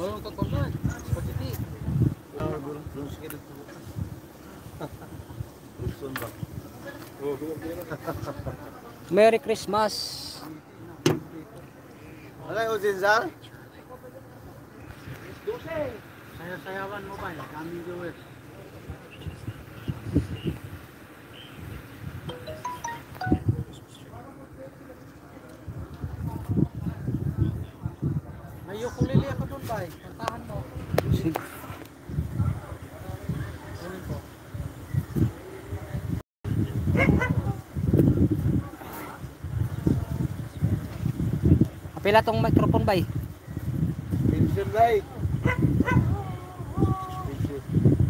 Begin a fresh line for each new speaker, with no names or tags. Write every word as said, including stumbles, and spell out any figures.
Oh, totoo. Spaghetti.
Ah, belum sedikit. Rusun bang. Oh,
Merry Christmas.
Ano yung Zinzal?
Saya-sayawan mo ba? Kami Joel. May ukulele ako doon ba? Kantahan mo.
Sige.
Kunin ko.
Apila tong microphone bay.
Pinsil bay. Pinsil.